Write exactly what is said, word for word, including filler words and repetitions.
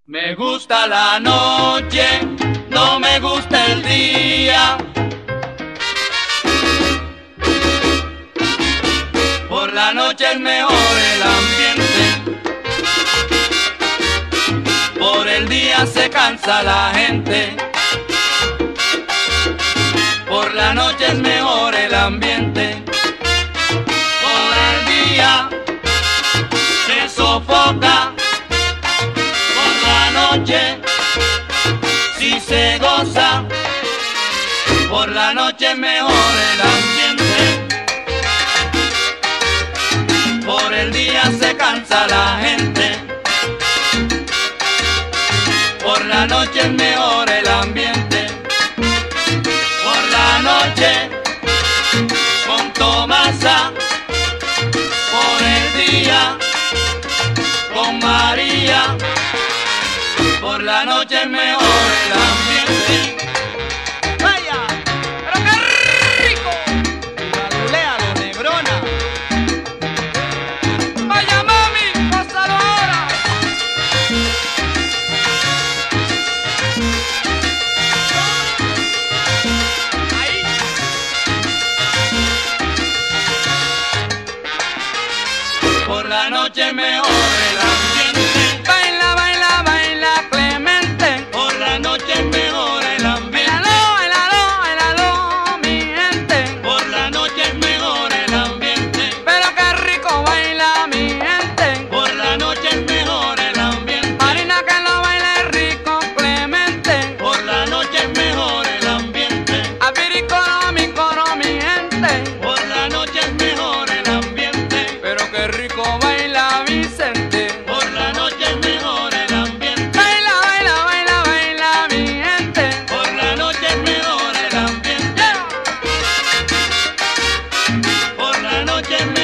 Me gusta la noche, no me gusta el día. Por la noche es mejor el ambiente. Por el día se cansa la gente. Por la noche es mejor el ambiente. Por el día se sofoca. Si se goza, por la noche es mejor el ambiente. Por el día se cansa la gente. Por la noche es mejor el ambiente. Por la noche con Tomasa. Por el día con María. Por la noche es mejor el ambiente. ¡Vaya! ¡Pero qué rico! ¡Lulea, lo negrona! ¡Vaya mami! ¡Pásalo ahora! Ahí. Por la noche es mejor el ambiente. Por la noche